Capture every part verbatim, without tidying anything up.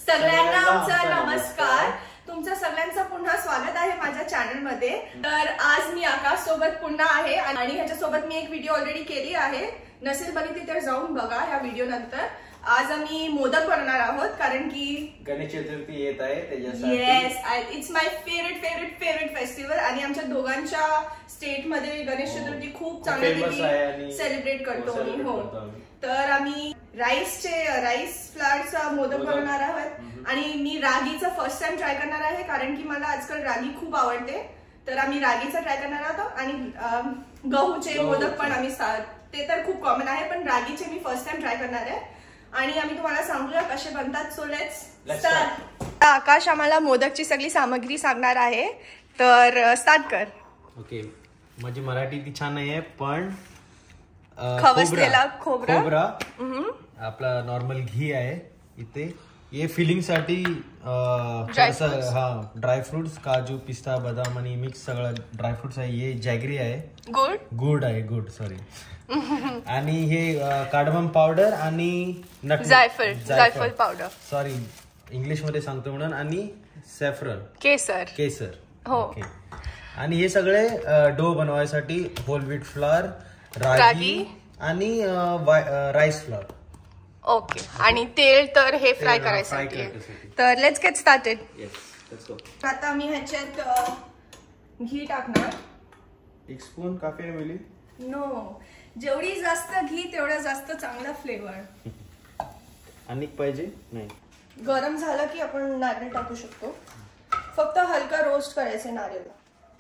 सगळ्यांना आमचा नमस्कार. तुमचं सगळ्यांचं पुन्हा स्वागत आहे माझ्या चॅनल मध्ये. तर आज मी आकाश सोबत पुन्हा आहे आणि ह्याच्या सोबत मी एक व्हिडिओ ऑलरेडी केली आहे. नसेल बघितली तर जाऊन बघा या व्हिडिओ नंतर. आज आम्ही मोदक बनवणार आहोत कारण की गणेश चतुर्थी येत आहे त्याच्यासाठी. Yes, it's my favourite favourite favourite festival आणि आमच्या दोघांच्या स्टेट मध्ये गणेश चतुर्थी खूप चांगली सेलिब्रेट करतो मी. हो, तर आम्ही राईसचे राईस फ्लावरचा मोदक बनवणार आहोत आणि मी रागीचा फर्स्ट टाइम ट्राय करणार आहे कारण की मला आजकाल रागी खूप आवडते. तर आम्ही रागीचा ट्राय करणार आहोत आणि गहूचे मोदक पण आम्ही, ते तर खूप कॉमन आहे पण रागीचे मी फर्स्ट टाइम ट्राय करणार आहे आणि आम्ही तुम्हाला सांगूया कसे बनतात. So let's start. आकाश आम्हाला मोदकची सगळी सामग्री सांगणार आहे, तर स्टार्ट कर. ओके, माझी मराठी ती छान नाही आहे पण खवसलेला खोबरा खोबरा आपला नॉर्मल घी आहे इथे. हे फिलिंग साठी हा ड्रायफ्रुट्स काजू पिस्ता बदाम आणि मिक्स सगळं ड्रायफ्रुट्स आहे. हे जॅगरी आहे, गुड गुड आहे गुड सॉरी आणि हे कार्डमम पावडर आणि जायफळ जायफळ पावडर सॉरी इंग्लिश मध्ये सांगतो म्हणून, आणि सॅफ्रन केसर केसर हो. आणि हे सगळे डो बनवायसाठी होल व्हीट फ्लोअर, रागी आणि राईस फ्लोअर. ओके, आणि तेल तर हे फ्राय करायसाठी. तर लेट्स गेट स्टार्टेड. आता मी ह्याच्यात घी टाकणार. एक स्पून काफी मिली. नो, जेवढी जास्त घी तेवढा जास्त चांगला फ्लेवर. आणि पाहिजे नाही. गरम झालं की आपण नारळ टाकू शकतो. फक्त हलका रोस्ट करायचे नारळ.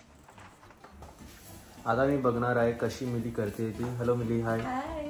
आता मी बघणार आहे कशी मिली करते ती. Hello Mili, hi.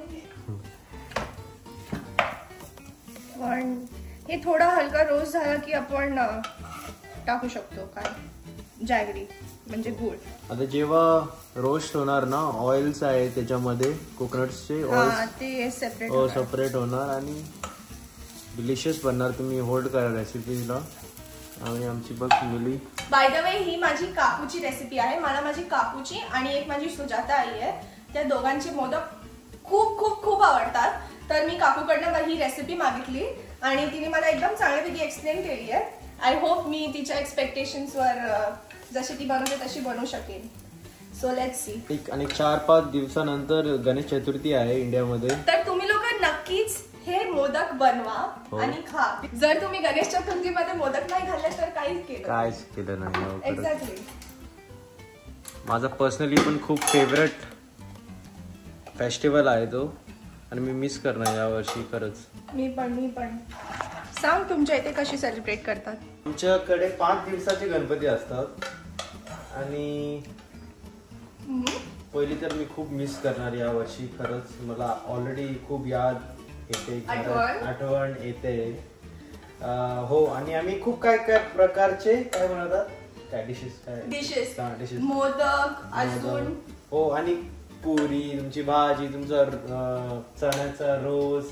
पण हे थोडा हलका रोस्ट झाला की आपण टाकू शकतो काय जॅगरी म्हणजे गुळ. आता जेव्हा रोस्ट होणार ना, ऑइल्स आहे त्याच्यामध्ये कोकोनटचे ऑइल्स, ते सेपरेट हो सेपरेट होणार आणि डिलिशियस बनणार. तुम्ही होल्ड करा रेसिपीला. आणि आमची बघ मिली. बाय द वे ही माझी काकूची रेसिपी आहे. मला माझी काकूची आणि एक माझी सुजाता आई आहे, त्या दोघांचे मोदक खूप खूप खूप आवडतात. तर मी काकूकडनं ही रेसिपी मागितली आणि तिने मला एकदम चांगल्यापैकी एक्सप्लेन केली आहे. आय होप मी तिच्या एक्सपेक्टेशन्स वर जशी ती बनवते तशी बनवू शकेन. So let's see. एक आणि चार पाच दिवसानंतर गणेश चतुर्थी आहे इंडियामध्ये. तर तुम्ही लोक नक्कीच हे मोदक बनवा आणि खा. जर तुम्ही गणेश चतुर्थी मध्ये मोदक नाही खाल्ले तर काहीच केलं काहीच केलं नाही. एक्झॅक्टली. माझा पर्सनली पण खूप फेवरेट फेस्टिवल आहे तो आणि मी मिस करणार या वर्षी खरंच. मी पण मी पण सांग तुमच्या इथे कशी सेलिब्रेट करतात. आमच्याकडे पाच दिवसाचे गणपती असतात आणि पहिली तर मी खूप मिस करणार या वर्षी खरंच. मला ऑलरेडी खूप याद येते, आठवण येते. हो, आणि आम्ही खूप काय काय प्रकारचे काय बनवतात काय डिशेस काय डिशेस डिशेस मोदक अजून हो, आणि पुरी, तुमची भाजी, तुमचा चण्याचा रोस,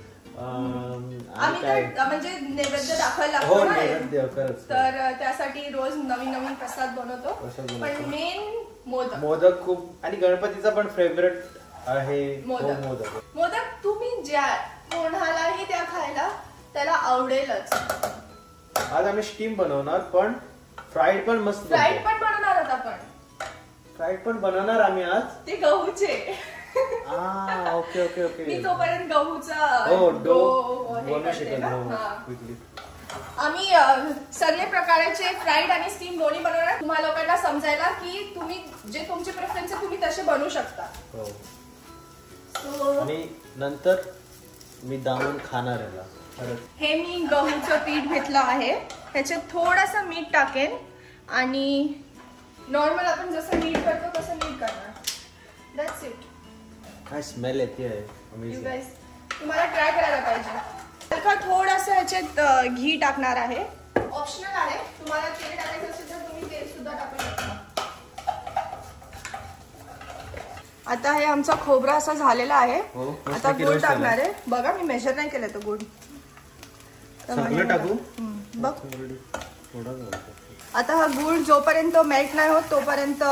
म्हणजे नैवेद्य दाखवायला हो नैवेद्य खरंच. तर त्यासाठी रोज नवीन नवीन प्रसाद बनवतो. पण मेन मोदक मोदक खूप. आणि गणपतीचा पण फेवरेट आहे मोदक. मोदक मोदक तुम्ही ज्या कोणालाही त्या खायला त्याला आवडेलच. आज आम्ही स्टीम बनवणार पण फ्राईड पण मस्त. फ्राईड पण बनवणार आहोत आपण. फ्राईड पण बनवणार आम्ही आज. ते गहूचे. Okay okay okay. मी तोपर्यंत गहूचा डो बनवू शकेल क्विकली. आम्ही सगळे प्रकारचे फ्राईड आणि स्टीम दोन्ही बनवणार तुम्हाला लोकांना समजायला की तुम्ही जे तुमचे प्रेफरन्स आहे तुम्ही तसे बनवू शकता. आणि नंतर मी दामून खाणार याला. हे मी गहूचं पीठ घेतलं आहे, त्याच्यात थोडंसं मीठ टाकेन आणि नॉर्मल आपण जसं मीठ करतो तसं मीठ करणार. That's it. काय स्मेल येते आहे. यू गाइस तुम्हाला ट्राय करायला पाहिजे. हलका थोडंसं ह्याच्यात घी टाकणार आहे, ऑप्शनल आहे. तुम्हाला तेल टाकायचं असेल तर तुम्ही तेल सुद्धा टाकू शकता. आता हे आमचा खोबरा असा झालेला आहे. आता गुळ टाकणार आहे. बघा मी मेजर नाही केलं तो गुळ. टाकू बघ. आता हा गुळ जोपर्यंत मेल्ट नाही होत तोपर्यंत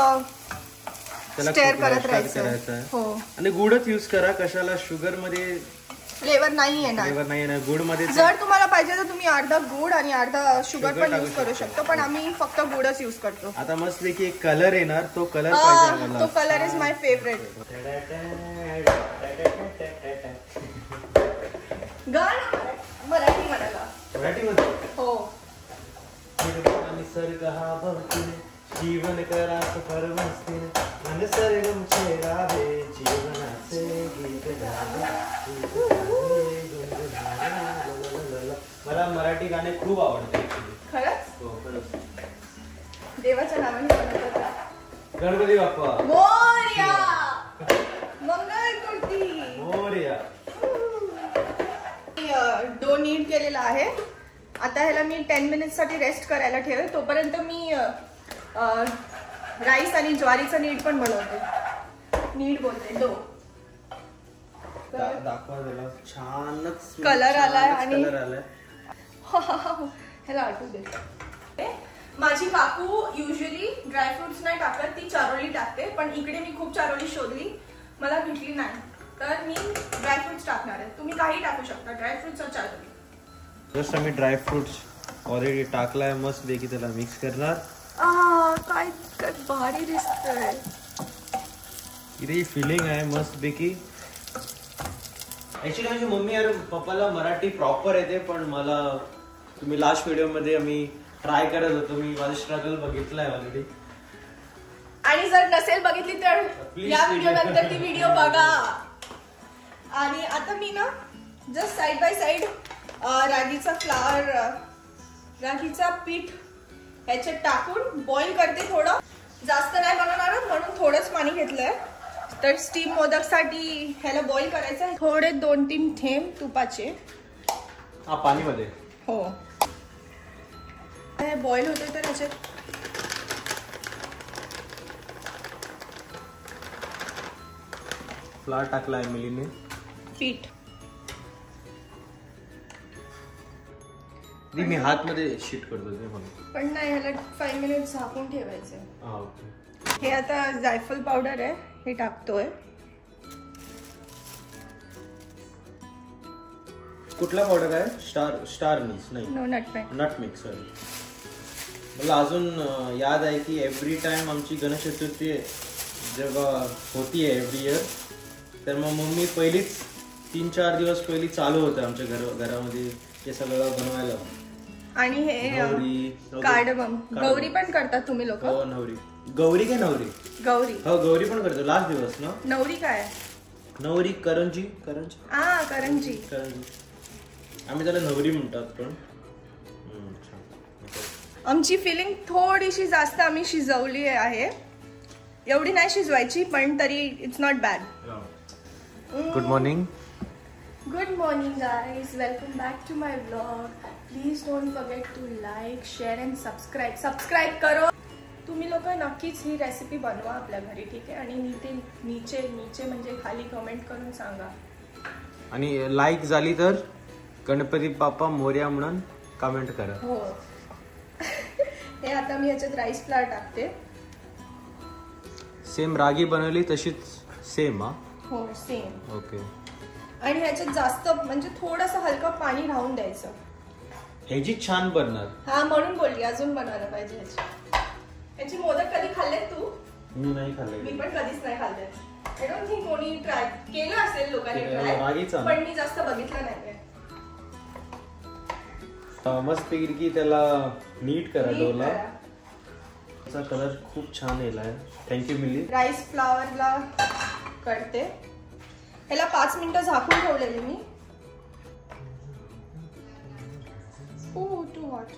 स्टेअर करत राहायचं. हो, आणि गुळच यूज करा. कशाला शुगर मध्ये फ्लेवर नाही येणार, फ्लेवर नाही येणार गुड मध्ये. जर तुम्हाला पाहिजे तर तुम्ही अर्धा गुड आणि अर्धा शुगर पण यूज करू शकतो, पण आम्ही फक्त गुडच यूज करतो. आता मस्त पैकी एक कलर येणार, तो कलर पाहिजे. तो कलर इज माय फेवरेट. गाणं मराठी म्हणाला. मराठी मध्ये हो. निसर्ग हा भक्तीने जीवन करा सफर मस्तीने, निसर्गमचे राहे जीवनाचे गीत गाणे. मला मराठी गाणे खूप आवडतात. खरंच? हो खरंच. देवाच्या नावाने बनवतात. गणपती बाप्पा मोरया, मंगलमूर्ती मोरया. डो नीट केलेला आहे. आता ह्याला मी टेन मिनिट साठी रेस्ट करायला ठेवेल. तोपर्यंत मी राईस आणि ज्वारीचं नीट पण बनवते. नीट बोलते. डो दाखवा त्याला. छानच कलर आलाय आणि कलर आलाय. ह्याला आठवू दे. माझी काकू युजली ड्रायफ्रुट्स नाही टाकत, ती चारोली टाकते, पण इकडे मी खूप चारोली शोधली, मला भेटली नाही, तर मी ड्रायफ्रुट्स टाकणार आहे. तुम्ही काही टाकू शकता, ड्रायफ्रुट्स और चारोली. जस्ट आम्ही ड्रायफ्रुट्स ऑलरेडी टाकलाय, मस्त पैकी त्याला मिक्स करणार. काय काय भारी दिसतंय. इथे फिलिंग आहे मस्त पैकी. ऍक्च्युली माझी मम्मी यार पप्पाला मराठी प्रॉपर येते, पण मला तुम्ही लास्ट व्हिडिओ मध्ये आम्ही ट्राय करत होतो, मी माझं स्ट्रगल बघितलाय ऑलरेडी. आणि जर नसेल बघितली तर या व्हिडिओ नंतर ती व्हिडिओ बघा. आणि आता मी ना जस्ट साइड बाय साइड रागीचा फ्लावर, रागीचा पीठ ह्याच्यात टाकून बॉईल करते. थोडं जास्त नाही बनवणार म्हणून थोडंच पाणी घेतलंय. तर स्टीम मोदक साठी ह्याला बॉईल करायचं आहे. थोडे दोन तीन थेंब तुपाचे हा पाणीमध्ये. हो. हे बॉईल होते तर ह्याच्यात फ्लावर टाकला एमिलीने. पीठ मी हात मध्ये शीट करतो ते म्हणून. पण नाही, ह्याला फाईव्ह मिनिट झाकून ठेवायचं. हा ओके. हे आता जायफल पावडर आहे, हे टाकतोय. कुठला पावडर आहे? स्टार स्टार मिक्स नाही, नो नटमेग. Nutmeg sorry. मला अजून याद आहे की एव्हरी टाइम आमची गणेश चतुर्थी जेव्हा होती आहे एव्हरी इयर, तर मग मम्मी पहिलीच तीन चार दिवस पहिली चालू होतं आमच्या घर घरामध्ये हे सगळं बनवायला. आणि हे कार्डमम गौरी पण करतात तुम्ही लोक? हो. नवरी गौरी काय नवरी? गौरी. हो गौरी पण करतो लास्ट दिवस ना. नवरी काय? नवरी करंजी. करंजी हा करंजी. करंजी आम्ही त्याला नवरी म्हणतात. पण आमची फिलिंग थोडीशी जास्त आम्ही शिजवली आहे, एवढी नाही शिजवायची, पण तरी it's not bad. Good morning. Good morning guys, welcome back to my vlog. Please don't forget to like, share and subscribe. Subscribe करो. तुम्ही लोक नक्कीच ही रेसिपी बनवा आपल्या घरी, ठीक आहे? आणि नीचे नीचे नीचे म्हणजे खाली कमेंट करून सांगा. आणि लाईक झाली तर गणपती बाप्पा मोरया म्हणून कमेंट करा. हो. हे आता मी याच्यात राईस फ्लावर टाकते. सेम रागी बनवली तशीच सेम. हा हो सेम. ओके. आणि ह्याच्यात जास्त म्हणजे थोडंसं हलकं पाणी राहून द्यायचं. ह्याची छान बनणार. हा म्हणून बोलली अजून बनवायला पाहिजे ह्याची. ह्याची मोदक कधी खाल्लेत तू? मी नाही खाल्ले. मी पण कधीच नाही खाल्ले. आय डोंट थिंक कोणी ट्राय केलं असेल लोकांनी ट्राय, पण मी जास्त बघितलं नाही. मस्त पैकी त्याला नीट करा डोला. त्याचा कलर खूप छान येलाय. थँक्यू मिली. राईस फ्लावरला करते. ह्याला पाच मिनिटं झाकून ठेवलेली मी. Oh too hot.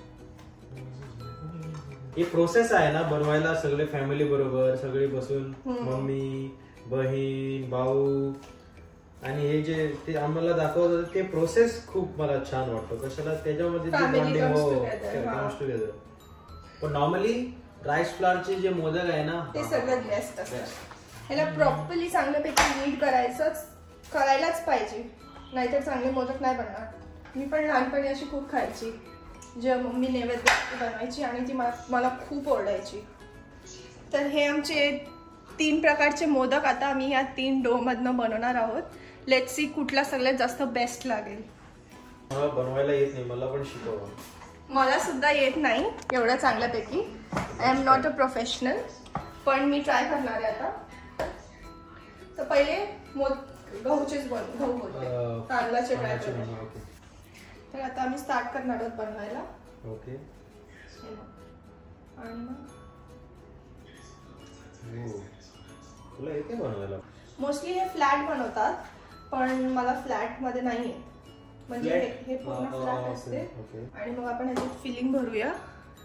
ही प्रोसेस आहे ना बनवायला, सगळे फॅमिली बरोबर सगळे बसून, मम्मी बहीण भाऊ, आणि हे जे ते आम्हाला दाखवत ते प्रोसेस खूप मला छान वाटतं. कशाला त्याच्यामध्ये पण नॉर्मली राईस फ्लावरचे जे मोदक आहे ना ते सगळ्यात बेस्ट असतात. ह्याला प्रॉपरली चांगल्यापैकी नीट करायचंच करायलाच पाहिजे, नाहीतर चांगले मोदक नाही बनणार. मी पण लहानपणी अशी खूप खायची, जेव्हा मम्मी नैवेद्य बनवायची आणि ती मला खूप ओरडायची. तर हे आमचे तीन प्रकारचे मोदक आता आम्ही या तीन डो मधनं बनवणार आहोत. लेट्स सी कुठला सगळ्यात जास्त बेस्ट लागेल. मला बनवायला येत नाही, मला पण शिकवा. मला सुद्धा येत नाही एवढ्या चांगल्यापैकी. I am not a professional, पण मी ट्राय करणार आहे आता. तर पहिले मोद गहूचेच बन गहू बोलते तांदळाचे ट्राय करणार. तर आता आम्ही स्टार्ट करणार आहोत बनवायला. ओके. आणि मग तुला येते बनवायला? मोस्टली हे फ्लॅट बनवतात, पण मला फ्लॅट मध्ये नाही आहे. म्हणजे हे पूर्ण फ्लॅट असते. आणि मग आपण याच्यात फिलिंग भरूया.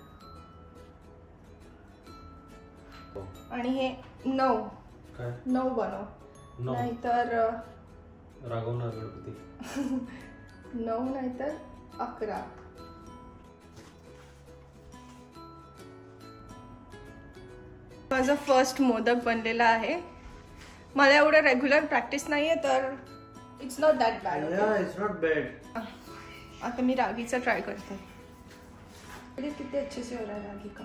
आणि हे नऊ नऊ बनव, नाहीतर रागवणार गणपती. नऊ नाहीतर अकरा. माझा फर्स्ट मोदक बनलेला आहे. मला एवढं रेग्युलर प्रॅक्टिस नाहीये, तर it's not that bad. It's not bad. आता मी रागीचा ट्राय करते. किती अच्छे से हो रहा है रागी का.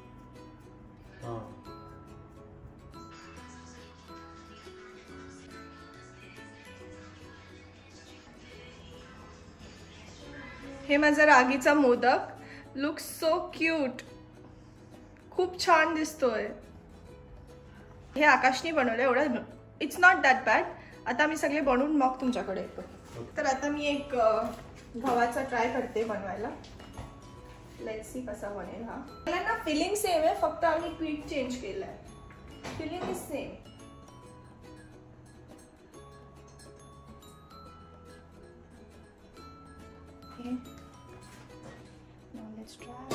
हे माझा रागीचा मोदक लुक्स सो क्यूट. खूप छान दिसतोय. हे आकाशनी बनवलं एवढं. It's not that bad. आता मी सगळे बनवून मग तुमच्याकडे येतो. तर आता मी एक गव्हाचा ट्राय करते बनवायला. लेट्स सी कसा बनेल हा. मला ना फिलिंग सेम आहे, फक्त आम्ही पीठ चेंज केलंय. Filling is same. Let's try.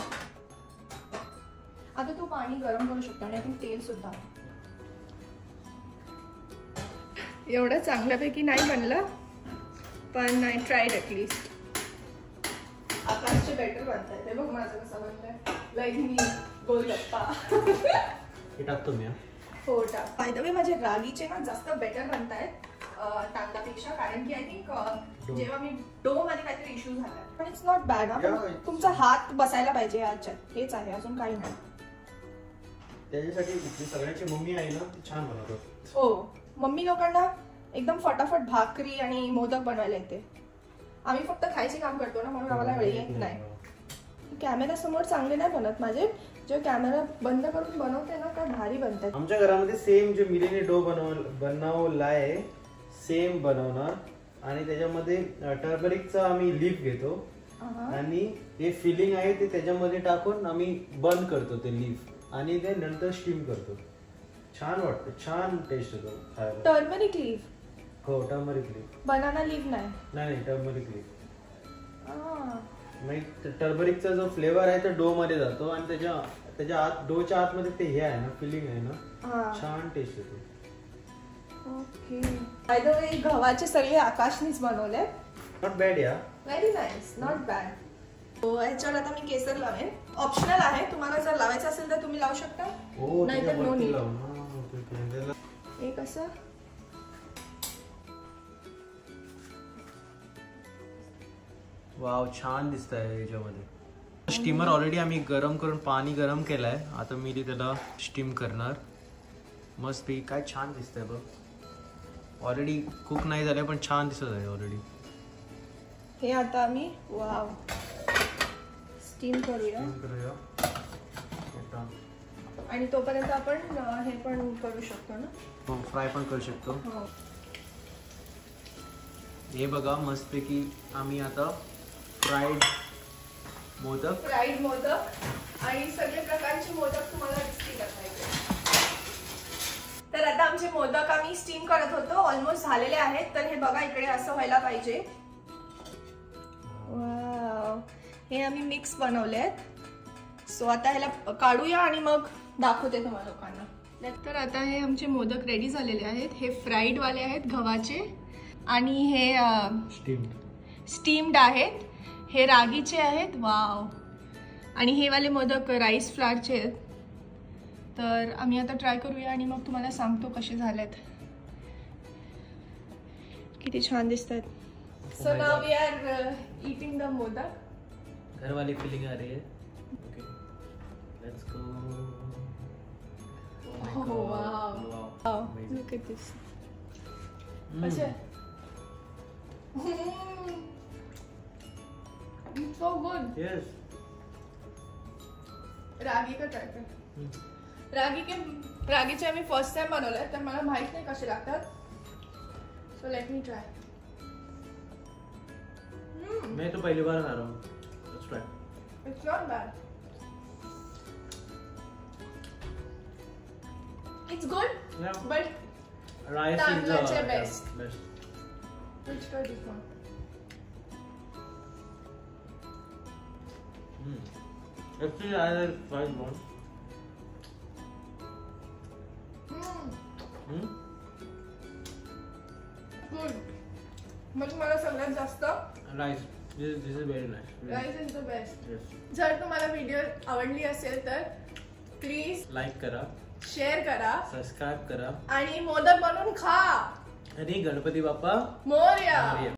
आता तू पाणी गरम करू शकता आणि आपण तेल सुद्धा. एवढं चांगल्यापैकी नाही बनलं, पण आय ट्राईड ॲटलिस्ट. आकाशचे बेटर बनतायत. हे बघ माझं कसं बनतंय. लाईक मी गोलगप्पा. हे टाकतो मी. हो टाक. बाय द वे माझे रागीचे ना जास्त बेटर बनतायत तांदळापेक्षा, कारण की आय थिंक जेव्हा मी डो मध्ये काहीतरी इश्यू झाला. पण इट्स नॉट बॅड. तुमचा हात बसायला पाहिजे याच्यात, हेच आहे, अजून काही नाही. त्याच्यासाठी सगळ्यांची मम्मी आहे ना, छान बनवतात. हो, मम्मी लोकांना एकदम फटाफट भाकरी आणि मोदक बनवायला येते. आम्ही फक्त खायचे काम करतो ना, म्हणून आम्हाला वेळ येत नाही. कॅमेरा समोर चांगले नाही बनत माझे. जे कॅमेरा बंद करून बनवते ना, काय भारी बनतात. आमच्या घरामध्ये सेम जे मिलीने डो बनव बनवलाय सेम बनवणार. आणि त्याच्यामध्ये टर्मरिकचा आम्ही लीफ घेतो आणि हे फिलिंग आहे ते त्याच्यामध्ये टाकून आम्ही बंद करतो ते लीफ, आणि ते नंतर स्टीम करतो. छान वाटतं, छान टेस्ट येतो खायला. Turmeric leaf? हो, टर्मरिक लीफ. बनाना लीफ नाही? नाही, टर्मरिक लीफ. म्हणजे टर्मरिकचा जो फ्लेवर आहे तो डो मध्ये जातो आणि त्याच्या त्याच्या आत डोच्या आतमध्ये ते हे आहे ना, फिलिंग आहे ना, छान टेस्ट येतो. ओके. बाय द वे गव्हाचे सगळे आकाशनीच बनवले. नॉट बॅड या. Very nice, not bad. हो, ह्याच्यावर आता मी केसर लावेन. ऑप्शनल आहे, तुम्हाला जर लावायचं असेल तर तुम्ही लावू शकता, नाहीतर नो नीड. हे कसं वाव, छान दिसत आहे याच्यामध्ये. स्टीमर ऑलरेडी आम्ही गरम करून पाणी गरम केलंय. आता मी त्याला स्टीम करणार. मस्त पैकी. काय छान दिसतंय बघ. ऑलरेडी कुक नाही झालंय, पण छान दिसत आहे ऑलरेडी. हे आता आम्ही वाव स्टीम करूया. आणि तोपर्यंत आपण हे पण करू शकतो ना, फ्राय पण करू शकतो. हे बघा, मस्तपैकी आम्ही आता फ्राईड मोदक फ्राईड मोदक आणि सगळे प्रकारचे मोदक तुम्हाला दिसतील आता. तर आता आमचे मोदक आम्ही स्टीम करत होतो, ऑलमोस्ट झालेले आहेत. तर हे बघा, इकडे असं व्हायला पाहिजे. वाव, हे आम्ही मिक्स बनवले आहेत. सो आता ह्याला काढूया आणि मग दाखवते तुम्हाला लोकांना. तर आता हे आमचे मोदक रेडी झालेले आहेत. हे फ्राईड वाले आहेत गव्हाचे, आणि हे स्टीम्ड स्टीम्ड आहेत. हे रागीचे आहेत. वाव. आणि हे वाले मोदक राईस फ्लावरचे आहेत. तर आम्ही आता ट्राय करूया आणि मग तुम्हाला सांगतो कसे झालेत. किती छान दिसतात. So now we are eating the modak. घर वाली फीलिंग आ रही है. Okay, let's go. Oh wow. Wow. Look at this. अच्छा, So good. Yes. रागी का ट्राय कर. रागी के रागीचे आम्ही फर्स्ट टाइम बनवलंय तर मला माहित नाही कसे लागतात. So let me try. मैं तो पहली बार खा रहा हूँ. Let's try. It's not bad. It's good. Yeah. But rice is the तांदळाचे best. best. Let's try this one. Hmm. Actually, I like fried one. Hmm. Hmm. Good. मग मला सगळ्यात जास्त Rice. This is this is very nice. Rice is the best. Yes. जर तुम्हाला video आवडली असेल तर प्लीज लाईक करा, शेअर करा, सबस्क्राईब करा आणि मोदक बनवून खा. आणि गणपती बाप्पा मोरया.